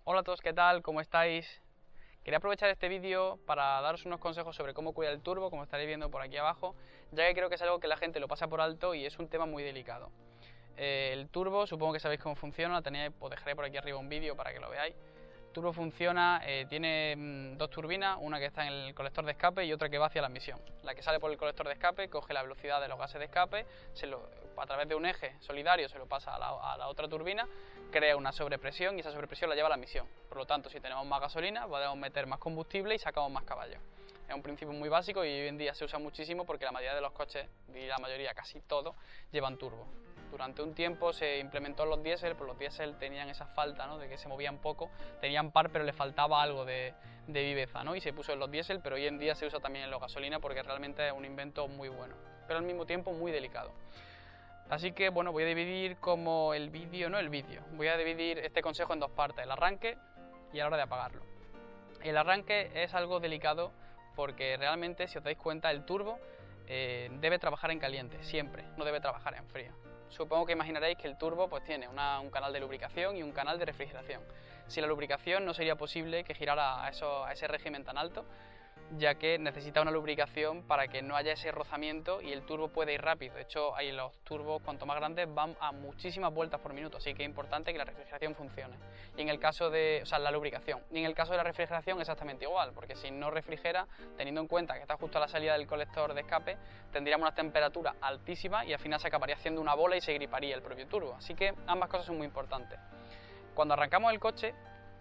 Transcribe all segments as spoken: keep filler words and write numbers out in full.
Hola a todos, ¿qué tal? ¿Cómo estáis? Quería aprovechar este vídeo para daros unos consejos sobre cómo cuidar el turbo, como estaréis viendo por aquí abajo, ya que creo que es algo que la gente lo pasa por alto y es un tema muy delicado. Eh, el turbo, supongo que sabéis cómo funciona, tenéis, os dejaré por aquí arriba un vídeo para que lo veáis. El turbo funciona, eh, tiene mmm, dos turbinas, una que está en el colector de escape y otra que va hacia la emisión. La que sale por el colector de escape coge la velocidad de los gases de escape, se lo, a través de un eje solidario se lo pasa a la, a la otra turbina, crea una sobrepresión y esa sobrepresión la lleva a la emisión. Por lo tanto, si tenemos más gasolina, podemos meter más combustible y sacamos más caballos. Es un principio muy básico y hoy en día se usa muchísimo porque la mayoría de los coches, y la mayoría, casi todos, llevan turbo. Durante un tiempo se implementó los diésel, pues los diésel tenían esa falta, ¿no?, de que se movían poco, tenían par pero le faltaba algo de, de viveza, ¿no?, y se puso en los diésel, pero hoy en día se usa también en los gasolina porque realmente es un invento muy bueno, pero al mismo tiempo muy delicado. Así que bueno, voy a dividir como el vídeo, no el vídeo, voy a dividir este consejo en dos partes, el arranque y a la hora de apagarlo. El arranque es algo delicado porque realmente, si os dais cuenta, el turbo eh, debe trabajar en caliente, siempre, no debe trabajar en frío. Supongo que imaginaréis que el turbo pues tiene una, un canal de lubricación y un canal de refrigeración. Sin la lubricación no sería posible que girara a, eso, a ese régimen tan alto, ya que necesita una lubricación para que no haya ese rozamiento y el turbo puede ir rápido. De hecho, ahí los turbos, cuanto más grandes, van a muchísimas vueltas por minuto, así que es importante que la refrigeración funcione. Y en el caso de, o sea, la lubricación. Y en el caso de la refrigeración exactamente igual, porque si no refrigera, teniendo en cuenta que está justo a la salida del colector de escape, tendríamos una temperatura altísima y al final se acabaría haciendo una bola y se griparía el propio turbo. Así que ambas cosas son muy importantes. Cuando arrancamos el coche,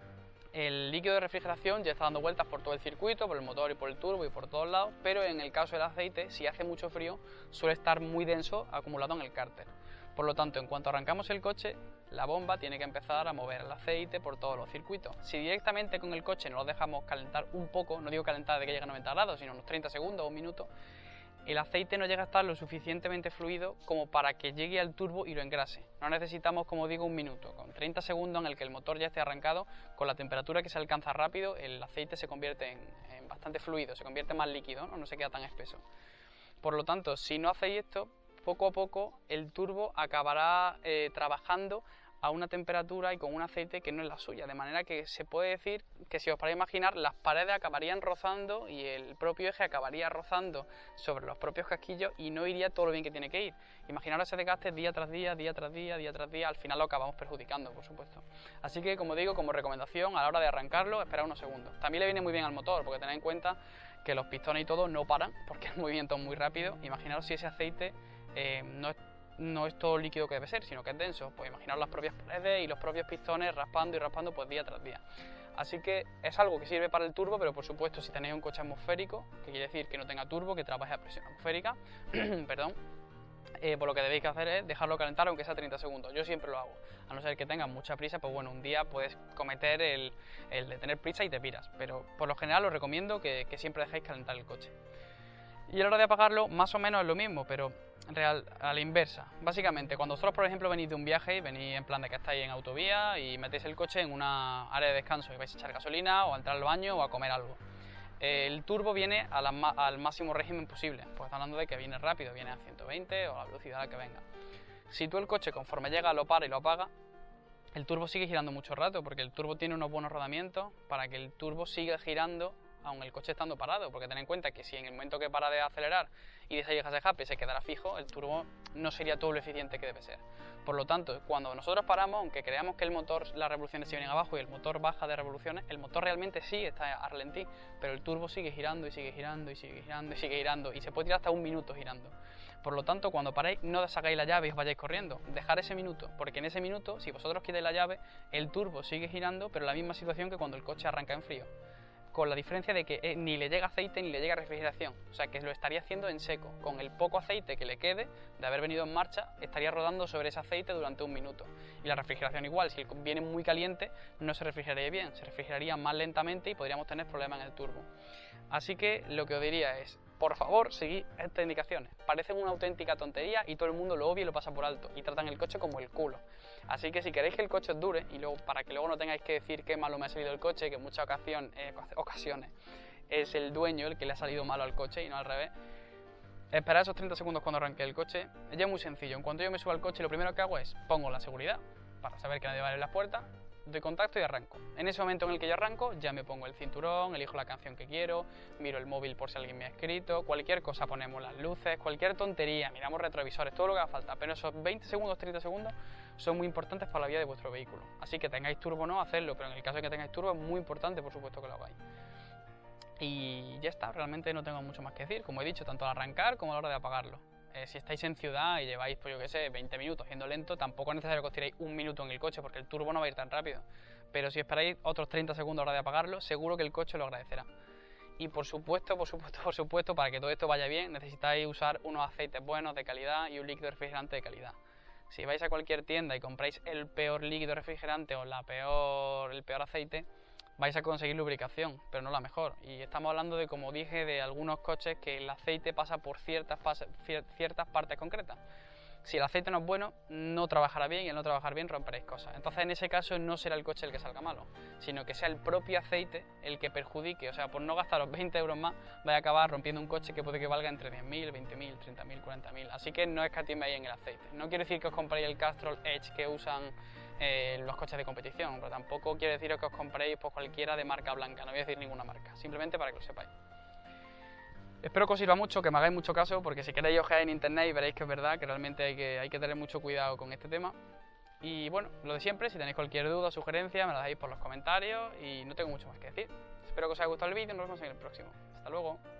el líquido de refrigeración ya está dando vueltas por todo el circuito, por el motor y por el turbo y por todos lados, pero en el caso del aceite, si hace mucho frío, suele estar muy denso acumulado en el cárter. Por lo tanto, en cuanto arrancamos el coche, la bomba tiene que empezar a mover el aceite por todos los circuitos. Si directamente con el coche no lo dejamos calentar un poco, no digo calentar de que llegue a noventa grados, sino unos treinta segundos o un minuto, el aceite no llega a estar lo suficientemente fluido como para que llegue al turbo y lo engrase. No necesitamos, como digo, un minuto. Con treinta segundos en el que el motor ya esté arrancado, con la temperatura que se alcanza rápido, el aceite se convierte en, en bastante fluido, se convierte más líquido, ¿no? No se queda tan espeso. Por lo tanto, si no hacéis esto, poco a poco el turbo acabará eh, trabajando a una temperatura y con un aceite que no es la suya, de manera que se puede decir que, si os podéis imaginar, las paredes acabarían rozando y el propio eje acabaría rozando sobre los propios casquillos y no iría todo lo bien que tiene que ir. Imaginaros ese desgaste día tras día, día tras día, día tras día, al final lo acabamos perjudicando, por supuesto. Así que, como digo, como recomendación, a la hora de arrancarlo, esperad unos segundos. También le viene muy bien al motor, porque tened en cuenta que los pistones y todo no paran, porque el movimiento es muy rápido. Imaginaros si ese aceite eh, no es no es todo líquido que debe ser, sino que es denso. Pues imaginaos las propias paredes y los propios pistones raspando y raspando pues día tras día. Así que es algo que sirve para el turbo, pero por supuesto si tenéis un coche atmosférico, que quiere decir que no tenga turbo, que trabaje a presión atmosférica, perdón, eh, pues lo que debéis hacer es dejarlo calentar aunque sea treinta segundos. Yo siempre lo hago, a no ser que tengas mucha prisa, pues bueno, un día puedes cometer el, el de tener prisa y te piras, pero por lo general os recomiendo que, que siempre dejéis calentar el coche. Y a la hora de apagarlo, más o menos es lo mismo, pero real, a la inversa. Básicamente, cuando vosotros, por ejemplo, venís de un viaje y venís en plan de que estáis en autovía y metéis el coche en una área de descanso y vais a echar gasolina o a entrar al baño o a comer algo, el turbo viene a la, al máximo régimen posible. Pues hablando de que viene rápido, viene a ciento veinte o a la velocidad a la que venga. Si tú el coche, conforme llega, lo para y lo apaga, el turbo sigue girando mucho rato, porque el turbo tiene unos buenos rodamientos para que el turbo siga girando aun el coche estando parado, porque ten en cuenta que si en el momento que para de acelerar y de salir gas de escape se quedara fijo, el turbo no sería todo lo eficiente que debe ser. Por lo tanto, cuando nosotros paramos, aunque creamos que el motor, las revoluciones se vienen abajo y el motor baja de revoluciones, el motor realmente sí está a ralentí, pero el turbo sigue girando y sigue girando y sigue girando y sigue girando y se puede tirar hasta un minuto girando. Por lo tanto, cuando paréis, no sacáis la llave y os vayáis corriendo, dejar ese minuto, porque en ese minuto, si vosotros quitáis la llave, el turbo sigue girando, pero en la misma situación que cuando el coche arranca en frío, con la diferencia de que eh, ni le llega aceite ni le llega refrigeración, o sea que lo estaría haciendo en seco. Con el poco aceite que le quede de haber venido en marcha, estaría rodando sobre ese aceite durante un minuto. Y la refrigeración igual, si viene muy caliente no se refrigeraría bien, se refrigeraría más lentamente y podríamos tener problemas en el turbo. Así que lo que os diría es, por favor, seguid estas indicaciones. Parecen una auténtica tontería y todo el mundo lo obvia y lo pasa por alto y tratan el coche como el culo. Así que si queréis que el coche os dure, y luego para que luego no tengáis que decir qué malo me ha salido el coche, que en muchas ocasión, eh, ocasiones es el dueño el que le ha salido malo al coche y no al revés, esperad esos treinta segundos cuando arranque el coche. Ya es muy sencillo. En cuanto yo me subo al coche, lo primero que hago es pongo la seguridad para saber que nadie va a abrir las puertas, doy contacto y arranco. En ese momento en el que yo arranco, ya me pongo el cinturón, elijo la canción que quiero, miro el móvil por si alguien me ha escrito, cualquier cosa, ponemos las luces, cualquier tontería, miramos retrovisores, todo lo que haga falta, pero esos veinte segundos, treinta segundos son muy importantes para la vida de vuestro vehículo. Así que tengáis turbo o no, hacedlo, pero en el caso de que tengáis turbo es muy importante, por supuesto, que lo hagáis. Y ya está, realmente no tengo mucho más que decir, como he dicho, tanto al arrancar como a la hora de apagarlo. Eh, si estáis en ciudad y lleváis, pues yo que sé, veinte minutos yendo lento, tampoco es necesario que os tiréis un minuto en el coche porque el turbo no va a ir tan rápido. Pero si esperáis otros treinta segundos a la hora de apagarlo, seguro que el coche lo agradecerá. Y por supuesto, por supuesto, por supuesto, para que todo esto vaya bien, necesitáis usar unos aceites buenos de calidad y un líquido refrigerante de calidad. Si vais a cualquier tienda y compráis el peor líquido refrigerante o la peor, el peor aceite, vais a conseguir lubricación, pero no la mejor. Y estamos hablando de, como dije, de algunos coches que el aceite pasa por ciertas, ciertas partes concretas. Si el aceite no es bueno, no trabajará bien y al no trabajar bien romperéis cosas. Entonces en ese caso no será el coche el que salga malo, sino que sea el propio aceite el que perjudique. O sea, por no gastaros veinte euros más, vais a acabar rompiendo un coche que puede que valga entre diez mil, veinte mil, treinta mil, cuarenta mil. Así que no escatiméis en el aceite. No quiero decir que os compréis el Castrol Edge que usan eh, los coches de competición, pero tampoco quiero deciros que os compréis pues, cualquiera de marca blanca. No voy a decir ninguna marca, simplemente para que lo sepáis. Espero que os sirva mucho, que me hagáis mucho caso, porque si queréis ojear en internet y veréis que es verdad, que realmente hay que, hay que tener mucho cuidado con este tema. Y bueno, lo de siempre, si tenéis cualquier duda o sugerencia, me la dejáis por los comentarios y no tengo mucho más que decir. Espero que os haya gustado el vídeo y nos vemos en el próximo. Hasta luego.